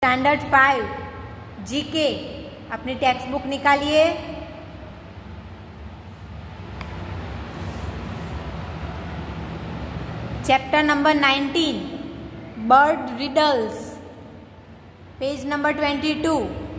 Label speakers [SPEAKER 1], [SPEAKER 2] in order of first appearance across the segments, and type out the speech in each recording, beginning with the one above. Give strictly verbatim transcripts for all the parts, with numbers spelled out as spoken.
[SPEAKER 1] Standard five GK अपनी text book निकालिए। Chapter number nineteen bird riddles, page number twenty two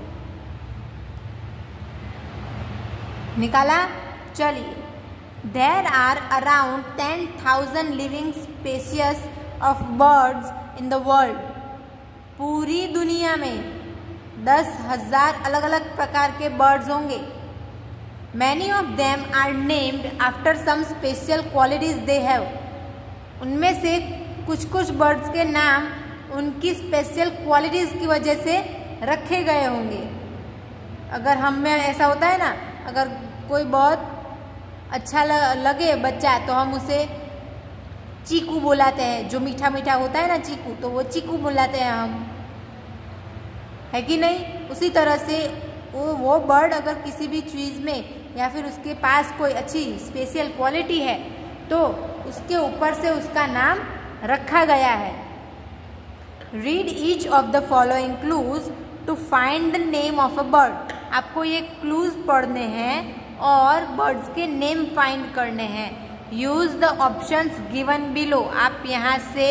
[SPEAKER 1] निकाला। चलिए, there are around ten thousand living species of birds in the world. पूरी दुनिया में दस हजार अलग अलग प्रकार के बर्ड्स होंगे। Many of them are named after some special qualities they have. उनमें से कुछ कुछ बर्ड्स के नाम उनकी स्पेशल क्वालिटीज की वजह से रखे गए होंगे। अगर हम में ऐसा होता है ना, अगर कोई बहुत अच्छा लगे बच्चा तो हम उसे चीकू बुलाते हैं, जो मीठा मीठा होता है ना चीकू, तो वो चीकू बुलाते हैं हम, है कि नहीं। उसी तरह से वो वो बर्ड अगर किसी भी चीज़ में या फिर उसके पास कोई अच्छी स्पेशल क्वालिटी है तो उसके ऊपर से उसका नाम रखा गया है। Read each of the following clues to find the name of a bird. आपको ये क्लूज पढ़ने हैं और बर्ड्स के नेम फाइंड करने हैं। Use the options given below. आप यहाँ से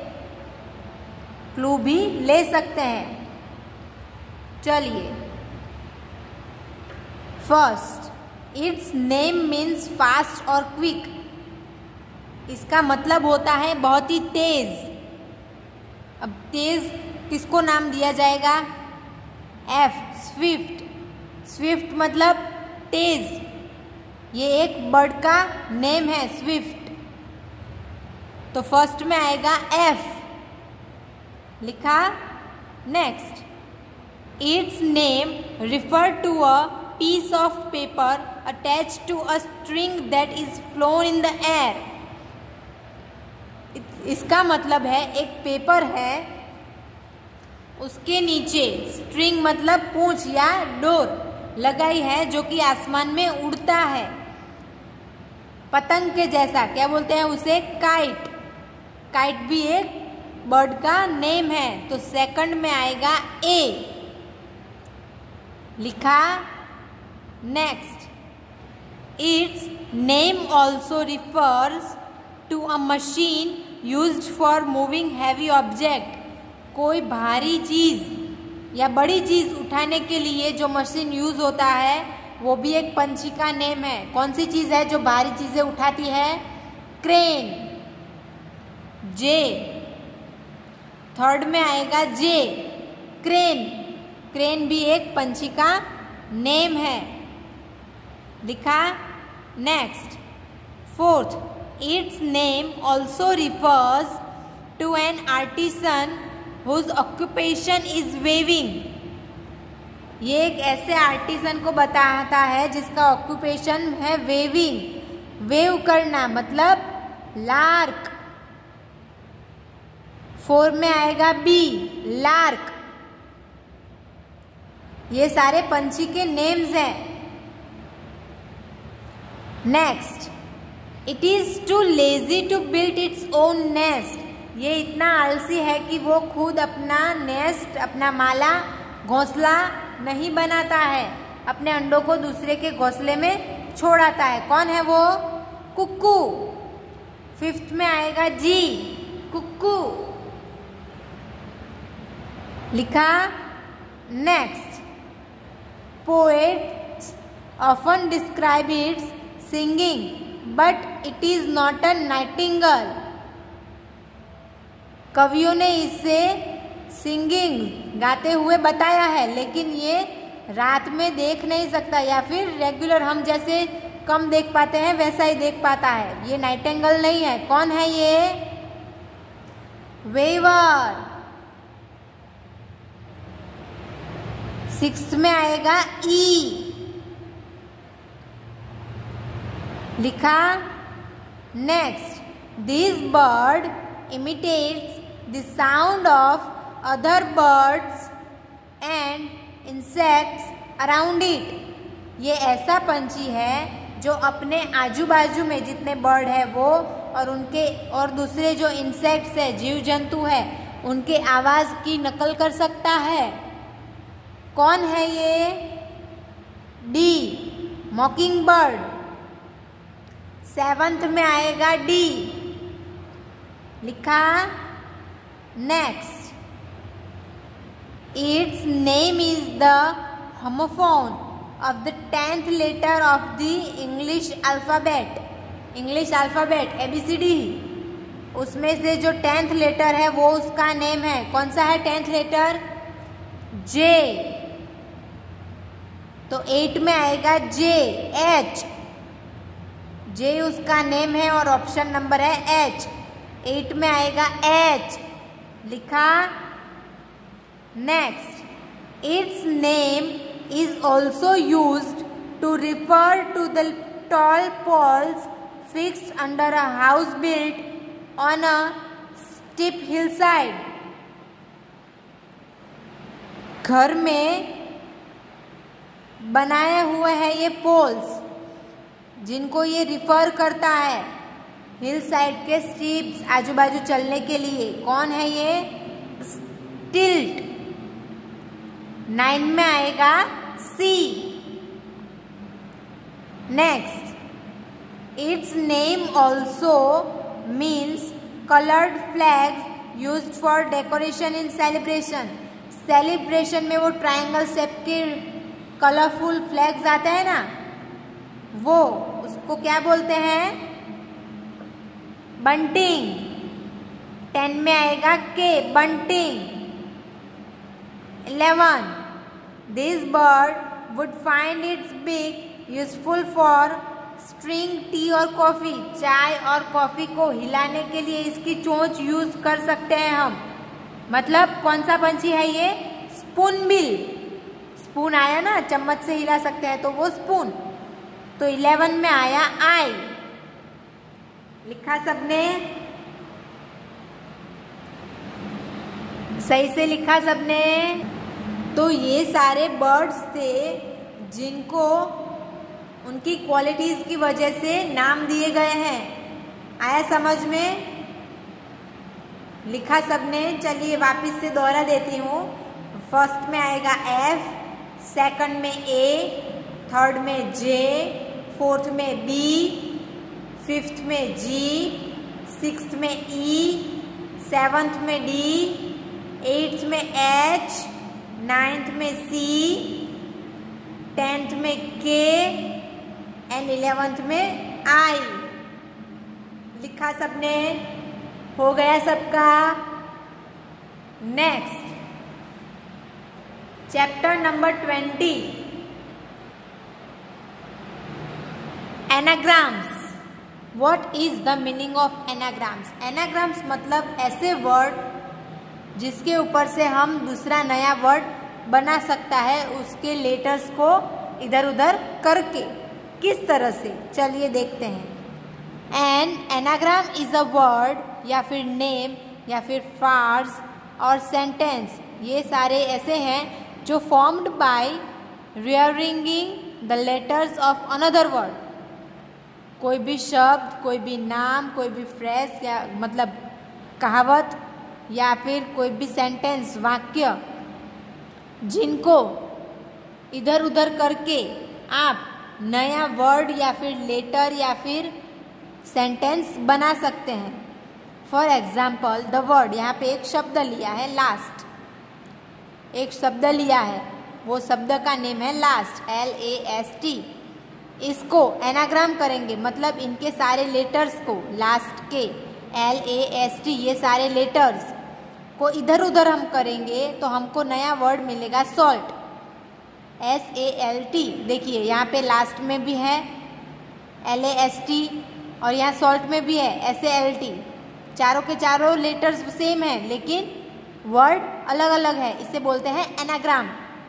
[SPEAKER 1] क्लू भी ले सकते हैं। चलिए, first, its name means fast और क्विक। इसका मतलब होता है बहुत ही तेज। अब तेज किसको नाम दिया जाएगा? F, Swift. स्विफ्ट मतलब तेज। ये एक बर्ड का नेम है स्विफ्ट, तो फर्स्ट में आएगा एफ, लिखा। Next, its name refer to a piece of paper attach to a string that is flown in the air. इसका मतलब है एक पेपर है, उसके नीचे स्ट्रिंग मतलब पूंछ या डोर लगाई है जो कि आसमान में उड़ता है, पतंग के जैसा। क्या बोलते हैं उसे? काइट। काइट भी एक बर्ड का नेम है, तो सेकंड में आएगा ए, लिखा। Next, its name also refers to a machine used for moving heavy object. कोई भारी चीज या बड़ी चीज उठाने के लिए जो मशीन यूज होता है वो भी एक पंछी का नेम है। कौन सी चीज है जो भारी चीजें उठाती है? क्रेन, जे। थर्ड में आएगा जे, क्रेन। क्रेन भी एक पंछी का नेम है, लिखा। Next, fourth, its name also refers to an artisan whose occupation is weaving. ये एक ऐसे आर्टिसन को बताता है जिसका ऑक्यूपेशन है वेविंग। वेव करना मतलब लार्क। फोर में आएगा बी, लार्क। ये सारे पंछी के नेम्स हैं। Next, it is too lazy to build its own nest. ये इतना आलसी है कि वो खुद अपना नेस्ट, अपना माला, घोंसला नहीं बनाता है, अपने अंडों को दूसरे के घोंसले में छोड़ाता है। कौन है वो? कुक्कू। फिफ्थ में आएगा जी, कुक्कू, लिखा। Next, poets often describe its singing but it is not a nightingale. कवियों ने इसे सिंगिंग, गाते हुए बताया है, लेकिन ये रात में देख नहीं सकता, या फिर रेगुलर हम जैसे कम देख पाते हैं वैसा ही देख पाता है। ये नाइटिंगेल नहीं है। कौन है ये? वेवर। सिक्स्थ में आएगा ई, लिखा। Next, this bird imitates the sound of other birds and insects around it. ये ऐसा पंछी है जो अपने आजू बाजू में जितने बर्ड है वो और उनके और दूसरे जो इंसेक्ट्स है, जीव जंतु है, उनके आवाज़ की नकल कर सकता है। कौन है ये? D, मॉकिंग bird. सेवंथ में आएगा डी, लिखा। Next, its name is the homophone of the tenth letter of the English alphabet. English alphabet A B C D, उसमें से जो टेंथ लेटर है वो उसका नेम है। कौन सा है टेंथ लेटर? जे। तो एट में आएगा जे, एच। जे उसका नेम है और ऑप्शन नंबर है एच। एट में आएगा एच, लिखा। Next, its name is also used to refer to the tall poles fixed under a house built on a steep hillside. घर में बनाए हुए हैं ये पोल्स, जिनको ये रिफर करता है हिल साइड के स्टीप्स, आजू बाजू चलने के लिए। कौन है ये? स्टिल्ट। नाइन में आएगा C. Next, its name also means coloured flags used for decoration in celebration. Celebration में वो ट्रायंगल शेप के कलरफुल फ्लैग्स आते हैं ना, वो उसको क्या बोलते हैं? बंटिंग। टेन में आएगा K, bunting. Eleven, this bird would find its beak useful for string tea और कॉफी। चाय और कॉफी को हिलाने के लिए इसकी चोंच यूज कर सकते हैं हम। मतलब कौन सा पंछी है ये? Spoon bill. स्पून आया ना, चम्मच से हिला सकते हैं, तो वो स्पून। तो इलेवन में आया आई, लिखा सबने? सही से लिखा सबने? तो ये सारे बर्ड्स थे जिनको उनकी क्वालिटीज की वजह से नाम दिए गए हैं। आया समझ में? लिखा सबने? चलिए वापस से दोहरा देती हूँ। फर्स्ट में आएगा एफ, सेकंड में ए, थर्ड में जे, फोर्थ में बी, फिफ्थ में जी, सिक्स्थ में ई, सेवंथ में डी, एट्थ में एच, नाइन्थ में सी, टेंथ में के एंड इलेवेंथ में आई। लिखा सबने? हो गया सबका? Next, chapter number twenty, anagrams. What is the meaning of anagrams? Anagrams मतलब ऐसे वर्ड जिसके ऊपर से हम दूसरा नया वर्ड बना सकता है, उसके लेटर्स को इधर उधर करके। किस तरह से? चलिए देखते हैं। An anagram is a word या फिर नेम या फिर फ्राज और सेंटेंस, ये सारे ऐसे हैं जो formed by rearranging the letters of another word. कोई भी शब्द, कोई भी नाम, कोई भी फ्रेज या मतलब कहावत या फिर कोई भी सेंटेंस, वाक्य, जिनको इधर उधर करके आप नया वर्ड या फिर लेटर या फिर सेंटेंस बना सकते हैं। फॉर एग्जाम्पल द वर्ड, यहाँ पे एक शब्द लिया है लास्ट, एक शब्द लिया है, वो शब्द का नेम है last, L A S T. इसको एनाग्राम करेंगे, मतलब इनके सारे लेटर्स को, लास्ट के एल ए एस टी, ये सारे लेटर्स को इधर उधर हम करेंगे तो हमको नया वर्ड मिलेगा salt, S A L T. देखिए यहाँ पे लास्ट में भी है एल ए एस टी और यहाँ सॉल्ट में भी है एस ए एल टी। चारों के चारों लेटर्स सेम है लेकिन वर्ड अलग अलग है, इसे बोलते हैं anagram.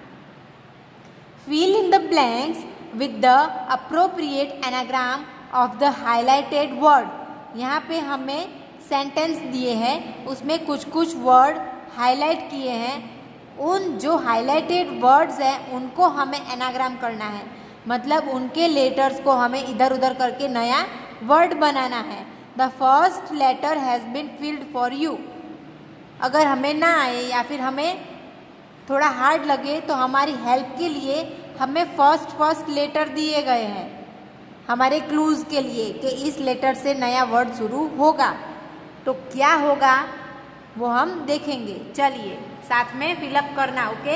[SPEAKER 1] Fill in the blanks with the appropriate anagram of the highlighted word. यहाँ पे हमें सेंटेंस दिए हैं, उसमें कुछ कुछ वर्ड हाईलाइट किए हैं, उन जो हाईलाइटेड वर्ड्स हैं उनको हमें एनाग्राम करना है, मतलब उनके लेटर्स को हमें इधर उधर करके नया वर्ड बनाना है। The first letter has been filled for you. अगर हमें ना आए या फिर हमें थोड़ा हार्ड लगे तो हमारी हेल्प के लिए हमें फर्स्ट फर्स्ट लेटर दिए गए हैं हमारे क्लूज के लिए कि इस लेटर से नया वर्ड शुरू होगा। तो क्या होगा वो हम देखेंगे। चलिए साथ में फिलअप करना। Okay,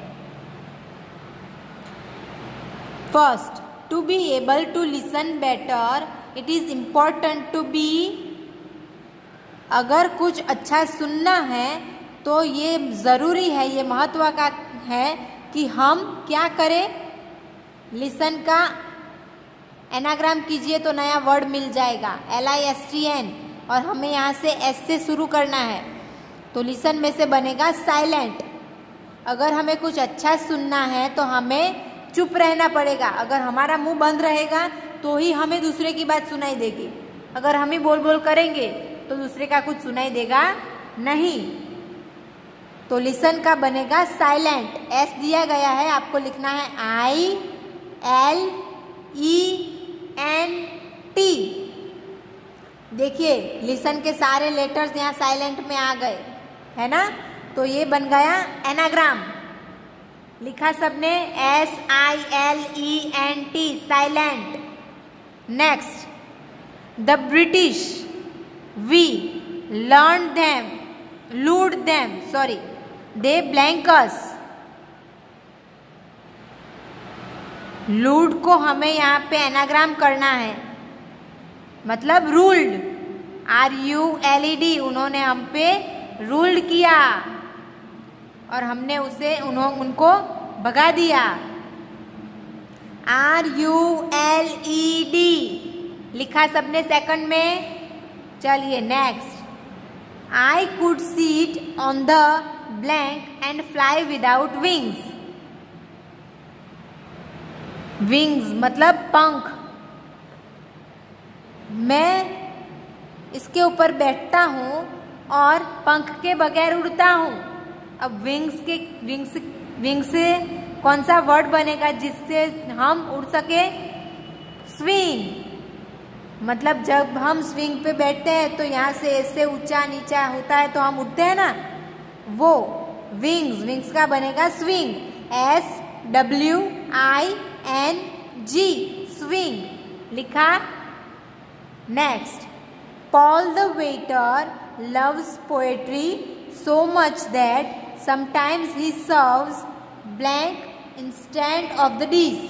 [SPEAKER 1] first, to be able to listen better it is important to be. अगर कुछ अच्छा सुनना है तो ये ज़रूरी है, ये महत्व का है कि हम क्या करें, लिसन का एनाग्राम कीजिए तो नया वर्ड मिल जाएगा L I S T N, और हमें यहाँ से एस से शुरू करना है तो लिसन में से बनेगा साइलेंट। अगर हमें कुछ अच्छा सुनना है तो हमें चुप रहना पड़ेगा। अगर हमारा मुंह बंद रहेगा तो ही हमें दूसरे की बात सुनाई देगी। अगर हम ही बोल बोल करेंगे तो दूसरे का कुछ सुनाई देगा नहीं। तो लिसन का बनेगा साइलेंट। एस दिया गया है, आपको लिखना है I L E N T. देखिए लिसन के सारे लेटर्स यहाँ साइलेंट में आ गए, है ना। तो ये बन गया एनाग्राम। लिखा सबने S I L E N T, silent. Next, the British we learn them lewd them sorry they blanks. Lewd को हमें यहाँ पे एनाग्राम करना है, मतलब ruled, R U L E D. उन्होंने हम पे रूल्ड किया और हमने उसे उन्हों उनको भगा दिया। R U L E D लिखा सबने सेकंड में। चलिए next, I could seat on the blank and fly without wings. Wings मतलब पंख। मैं इसके ऊपर बैठता हूँ और पंख के बगैर उड़ता हूँ। अब विंग्स के विंग्स विंग्स से कौन सा वर्ड बनेगा जिससे हम उड़ सके? स्विंग। मतलब जब हम स्विंग पे बैठते हैं तो यहाँ से ऐसे ऊंचा नीचा होता है तो हम उड़ते हैं ना, वो विंग्स। विंग्स का बनेगा swing, S W I N G, swing लिखा। Next, Paul the waiter loves poetry so much that sometimes he serves blank instead of the dish.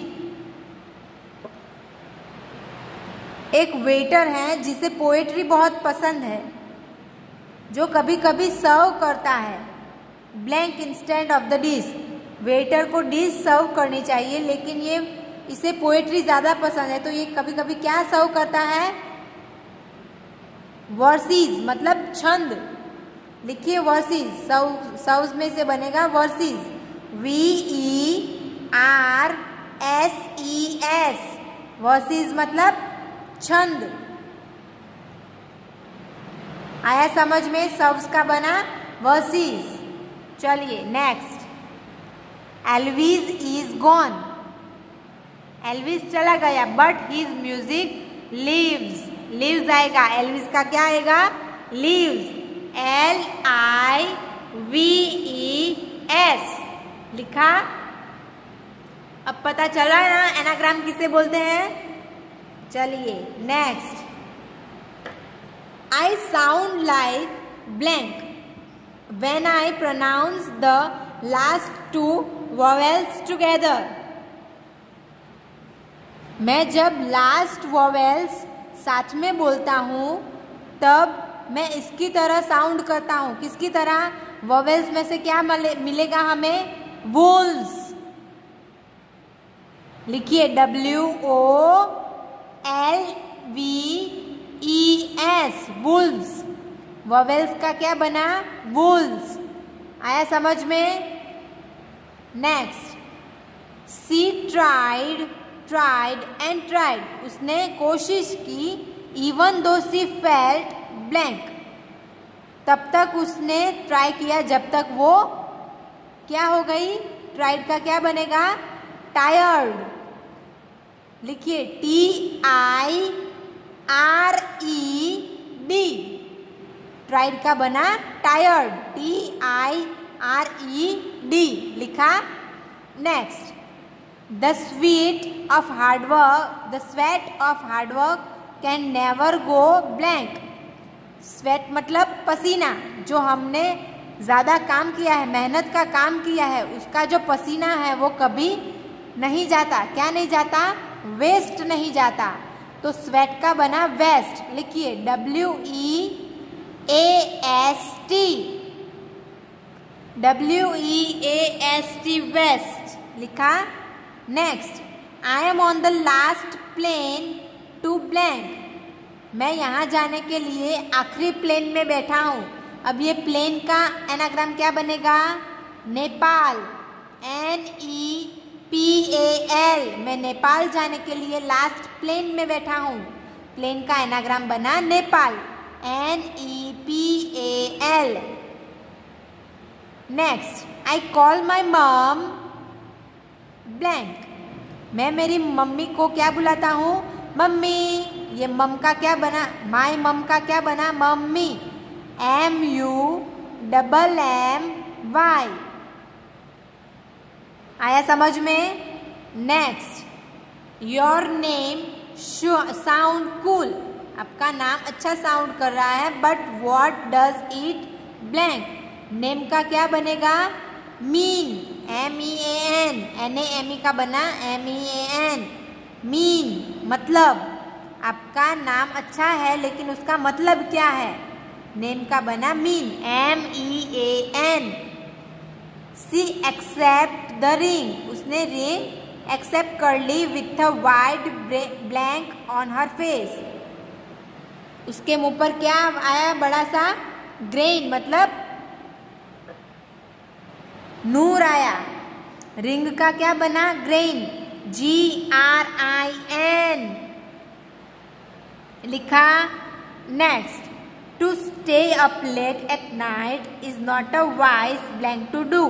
[SPEAKER 1] एक वेटर है जिसे पोएट्री बहुत पसंद है, जो कभी कभी सर्व करता है blank instant of the dish. Waiter को डिश सर्व करनी चाहिए लेकिन ये इसे पोएट्री ज़्यादा पसंद है तो ये कभी कभी क्या सर्व करता है? वर्सेस मतलब छंद। लिखिए वर्सेस, सव सव्स में से बनेगा verses, V E R S E S, verses मतलब छंद। आया समझ में? सव्स का बना वर्सेस। चलिए next, Elvis is gone. Elvis चला गया but his music lives. Lives आएगा, एल्विस का क्या आएगा? Lives, L I V E S लिखा। अब पता चला ना एनाग्राम किसे बोलते हैं। चलिए next, I sound like blank when I pronounce the last two vowels together. मैं जब लास्ट वोवेल्स साथ में बोलता हूँ तब मैं इसकी तरह साउंड करता हूँ। किसकी तरह? वोवेल्स में से क्या मिलेगा हमें? वोल्स। लिखिए W O L V E S, wolves. Vowels का क्या बना? वुल्व्स। आया समझ में? Next, she tried tried and tried. उसने कोशिश की, इवन दो सी फेल्ट ब्लैंक। तब तक उसने ट्राई किया जब तक वो क्या हो गई? ट्राइड का क्या बनेगा? टायर्ड। लिखिए T I R E D, tried का बना tired, T I R E D लिखा। Next, the sweet of hard work the sweat of hard work can never go blank. Sweat मतलब पसीना, जो हमने ज़्यादा काम किया है, मेहनत का काम किया है, उसका जो पसीना है वो कभी नहीं जाता। क्या नहीं जाता? वेस्ट नहीं जाता। तो स्वेट का बना वेस्ट, लिखिए W E A S T, W E A S T waste लिखा। Next, I am on the last plane to blank. मैं यहाँ जाने के लिए आखिरी प्लेन में बैठा हूँ। अब ये प्लेन का एनाग्राम क्या बनेगा? Nepal, N E P A L. मैं नेपाल जाने के लिए लास्ट प्लेन में बैठा हूँ। प्लेन का एनाग्राम बना Nepal, N E P A L. Next, I call my mom blank. मैं मेरी मम्मी को क्या बुलाता हूँ? मम्मी। ये मम का क्या बना? माई मम का क्या बना? Mummy, M U double M Y. आया समझ में? Next, your name sound cool. आपका नाम अच्छा साउंड कर रहा है, but what does it blank. Name का क्या बनेगा? Mean, M E A N, N A M E का बना M E A N, mean मतलब आपका नाम अच्छा है लेकिन उसका मतलब क्या है? नेम का बना mean, M E A N. She accept the ring. उसने रिंग एक्सेप्ट कर ली with a wide blank on her face. उसके मुंह पर क्या आया? बड़ा सा ग्रेन मतलब नूर आया। रिंग का क्या बना? Grain, G R I N लिखा। Next, to stay up late at night is not a wise blank to do.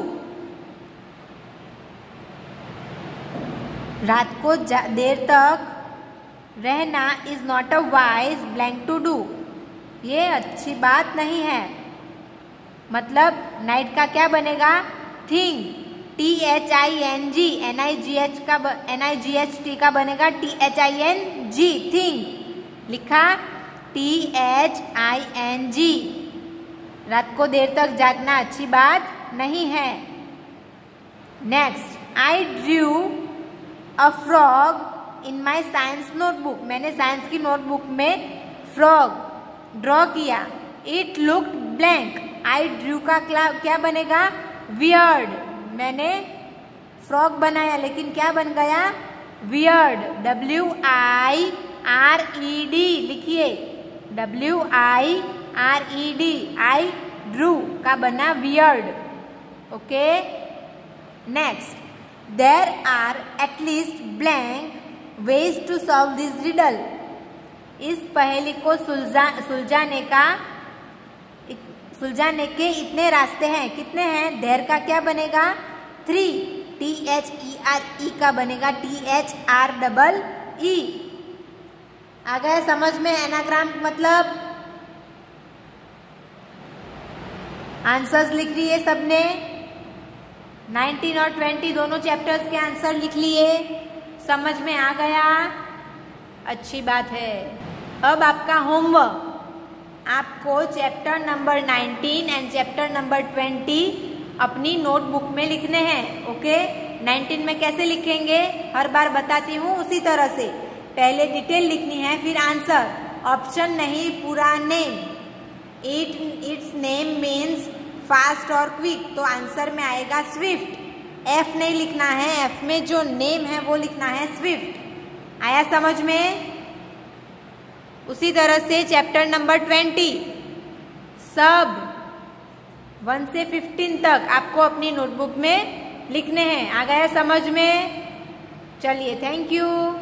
[SPEAKER 1] रात को देर तक रहना is not a wise blank to do. ये अच्छी बात नहीं है। मतलब नाइट का क्या बनेगा? Thing, T H I N G, N I G H का N I G H T का बनेगा T H I N G, thing लिखा, T H I N G. रात को देर तक जागना अच्छी बात नहीं है। Next, I drew a frog in my science notebook. मैंने साइंस की नोटबुक में फ्रॉग ड्रॉ किया। It looked blank. I drew का क्या बनेगा? वियर्ड। मैंने फ्रॉग बनाया लेकिन क्या बन गया? Weird, W I R E D लिखिए, W I R E D. I drew का बना weird. Okay. Next, there are at least blank ways to solve this riddle. इस पहेली को सुलझा सुलझाने का सुलझाने के इतने रास्ते हैं। कितने हैं? देर का क्या बनेगा? Three, T H E R E का बनेगा T H R double E. आ गया समझ में एनाग्राम मतलब? आंसर्स लिख लिए सबने? नाइनटीन और ट्वेंटी दोनों चैप्टर्स के आंसर लिख लिए? समझ में आ गया? अच्छी बात है। अब आपका होमवर्क, आपको chapter number nineteen and chapter number twenty अपनी नोटबुक में लिखने हैं। ओके। नाइनटीन में कैसे लिखेंगे हर बार बताती हूँ, उसी तरह से पहले डिटेल लिखनी है फिर आंसर। ऑप्शन नहीं, पूरा name. It its name means fast और क्विक, तो आंसर में आएगा स्विफ्ट। एफ नहीं लिखना है, एफ में जो नेम है वो लिखना है स्विफ्ट। आया समझ में? उसी तरह से चैप्टर नंबर ट्वेंटी सब वन से फिफ्टीन तक आपको अपनी नोटबुक में लिखने हैं। आ गया समझ में? चलिए, थैंक यू।